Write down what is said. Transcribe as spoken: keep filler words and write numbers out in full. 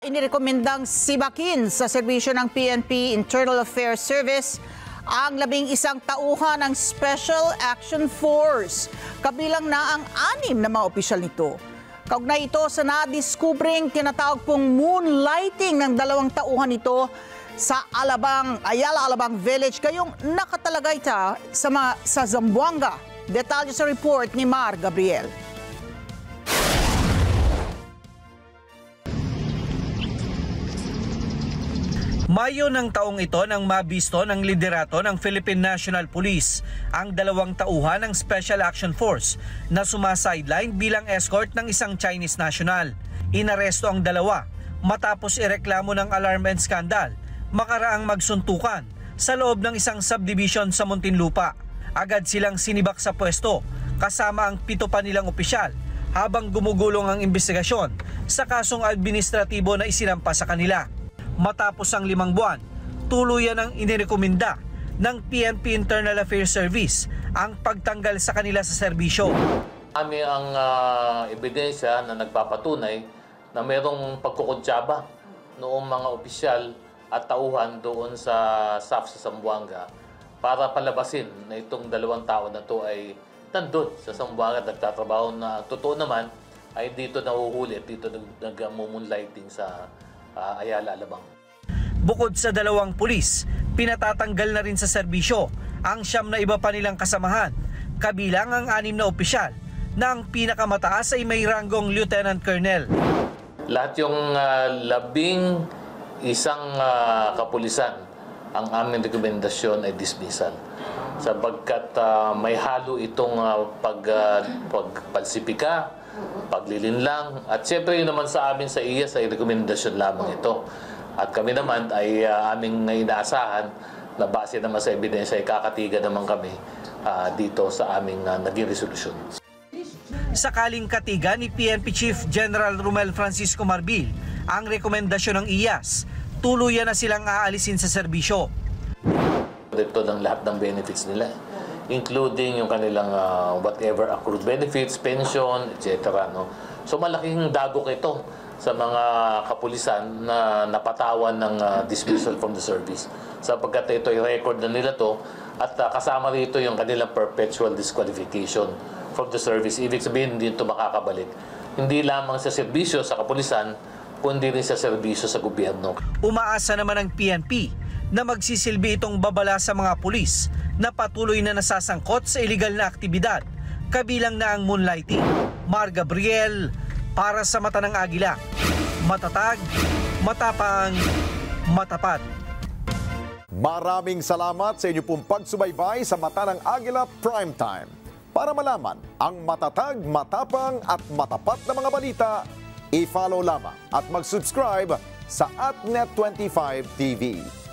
Inirekomendang sibakin sa serbisyo ng P N P Internal Affairs Service ang labing isang tauhan ng Special Action Force. Kabilang na ang anim na mga opisyal nito. Kaugnay ito sa nadiskubring tinatawag pong moonlighting ng dalawang tauhan nito sa Alabang, Ayala Alabang Village, kayong nakatalagay ta sa, mga, sa Zamboanga. Detalye sa report ni Mar Gabriel. Mayo ng taong ito nang mabisto ng liderato ng Philippine National Police ang dalawang tauhan ng Special Action Force na sumasideline bilang escort ng isang Chinese national. Inaresto ang dalawa matapos ireklamo ng alarm and scandal makaraang magsuntukan sa loob ng isang subdivision sa Muntinlupa. Agad silang sinibak sa pwesto kasama ang pito pa nilang opisyal habang gumugulong ang investigasyon sa kasong administratibo na isinampa sa kanila. Matapos ang limang buwan, tuluyan ang inirekomenda ng P N P Internal Affairs Service ang pagtanggal sa kanila sa serbisyo. Kami ang uh, ebidensya na nagpapatunay na mayroong pagkukuntsaba noong mga opisyal at tauhan doon sa S A F sa Zamboanga para palabasin na itong dalawang tao na to ay nandun sa Zamboanga at nagtatrabaho na totoo naman ay dito nahuhuli at dito nag-moonlighting sa Uh, Ayala, Alabang. Bukod sa dalawang pulis, pinatatanggal na rin sa serbisyo ang siyam na iba pa nilang kasamahan, kabilang ang anim na opisyal na ang pinakamataas ay may ranggong Lieutenant Colonel. Lahat yung uh, labing isang uh, kapulisan, ang aming rekomendasyon ay dismissal. Sapagkat uh, may halo itong uh, pag, uh, pagpalsipika, paglilinlang, at siyempre yun naman sa amin sa I A S ay rekomendasyon lamang ito. At kami naman ay uh, aming inaasahan na base naman sa ebidensya ay kakatigan naman kami uh, dito sa aming uh, naging resolusyon. Sakaling katigan ni P N P Chief General Romel Francisco Marbil ang rekomendasyon ng I A S, tuluyan na silang aalisin sa serbisyo. Ito ng lahat ng benefits nila, including yung kanilang uh, whatever accrued benefits, pension, et cetera. No? So malaking dagok ito sa mga kapulisan na napatawan ng uh, dismissal from the service. Sapagkat ito ay record na nila to at uh, kasama rito yung kanilang perpetual disqualification from the service. Ibig sabihin, hindi ito makakabalik. Hindi lamang sa serbisyo sa kapulisan, kundi rin sa serbisyo sa gobyerno. Umaasa naman ang P N P na magsisilbi itong babala sa mga pulis na patuloy na nasasangkot sa iligal na aktibidad, kabilang na ang moonlighting. Mar Gabriel, para sa Mata ng Agila. Matatag, matapang, matapat. Maraming salamat sa inyo pong pagsubaybay sa Mata ng Agila Primetime. Para malaman ang matatag, matapang at matapat na mga balita, i-follow lamang at mag-subscribe sa AtNet twenty-five T V.